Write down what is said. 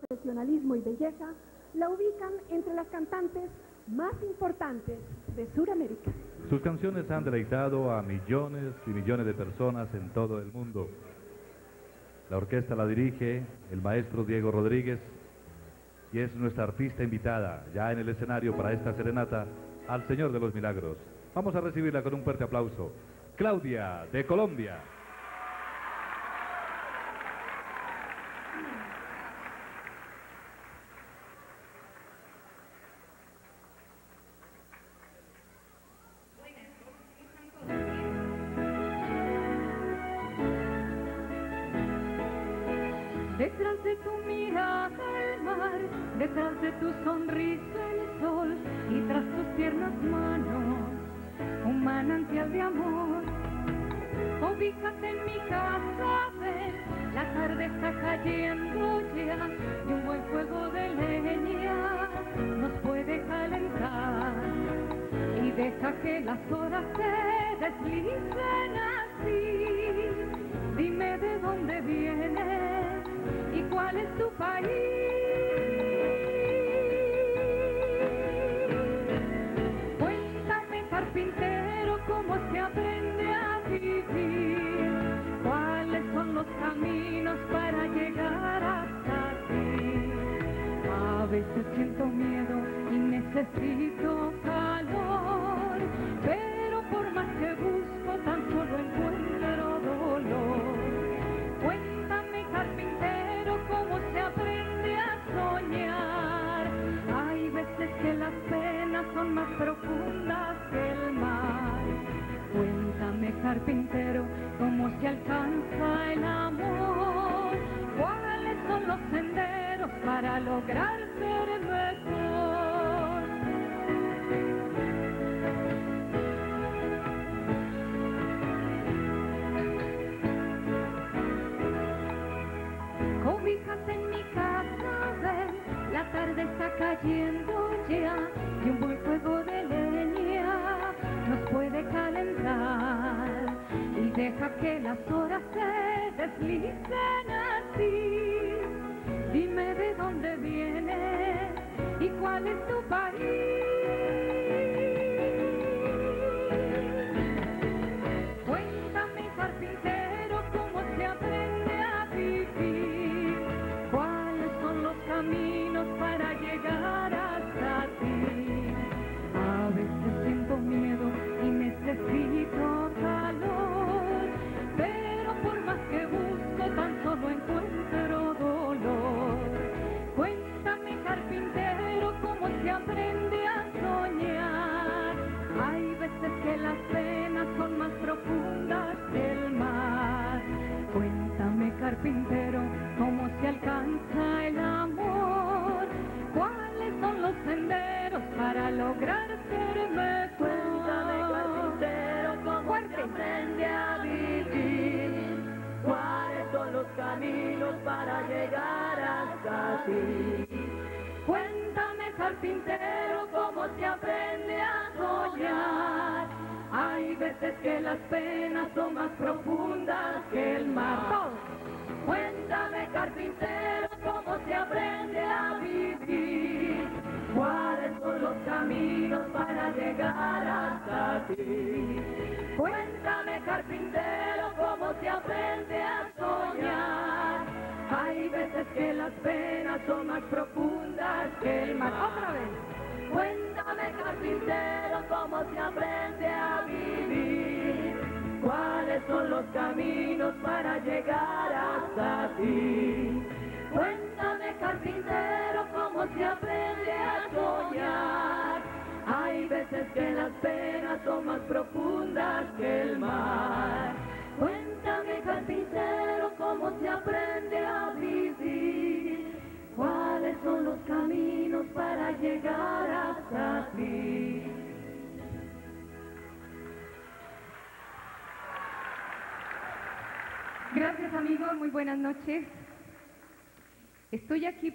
profesionalismo y belleza la ubican entre las cantantes más importantes de Sudamérica. Sus canciones han deleitado a millones y millones de personas en todo el mundo. La orquesta la dirige el maestro Diego Rodríguez y es nuestra artista invitada ya en el escenario para esta serenata al Señor de los Milagros. Vamos a recibirla con un fuerte aplauso. Claudia, de Colombia. Detrás de tu mirada el mar, detrás de tu sonrisa el sol, y tras tus tiernas manos un manantial de amor. Ubícate en mi casa, ven, la tarde está cayendo ya, y un buen fuego de leña nos puede calentar. Y deja que las horas se deslicen así, dime de dónde vienes y cuál es tu país. Cuéntame, carpintero, cómo se aprende a vivir, cuáles son los caminos para llegar hasta ti. A veces siento miedo y necesito calor, pero por más que busco tan solo encuentro dolor. Cuéntame, carpintero, cómo se aprende a soñar. Hay veces que las penas son más profundas que el mar. Cuéntame, carpintero, cómo se alcanza el amor. ¿Cuáles son los senderos para lograr ser mejor? Cobíjate en mi casa, ven, la tarde está cayendo ya, y un buen fuego de leña nos puede calentar. Y deja que las horas se deslicen así, dime de dónde vienes y cuál es tu país. Cuéntame, carpintero, cómo se aprende a vivir, cuáles son los caminos para llegar hasta ti. A veces siento miedo y necesito calor, pero por más que busco tan solo encuentro dolor. Cuéntame, carpintero, cómo se aprende a soñar. Hay veces que las penas son más profundas que el mar. Cuéntame, carpintero, cómo se alcanza el amor. ¿Cuáles son los senderos para lograr ser mejor? Cuéntame, carpintero, cómo se aprende a vivir, cuáles son los caminos para llegar hasta ti. Cuéntame, carpintero, cómo se aprende a soñar. Hay veces que las penas son más profundas que el mar. Cuéntame, carpintero, cómo se aprende a vivir, cuáles son los caminos para llegar hasta ti. Cuéntame, carpintero, cómo se aprende a soñar. Hay veces que las penas son más profundas que el mar. Otra vez. Cuéntame, carpintero, cómo se aprende a vivir, cuáles son los caminos para llegar hasta ti. Cuéntame, carpintero, cómo se aprende a soñar. Hay veces que las penas son más profundas que el mar. Cuéntame, carpintero, cómo se aprende a vivir, cuáles son los caminos para llegar hasta ti. Gracias, amigos, muy buenas noches. Estoy aquí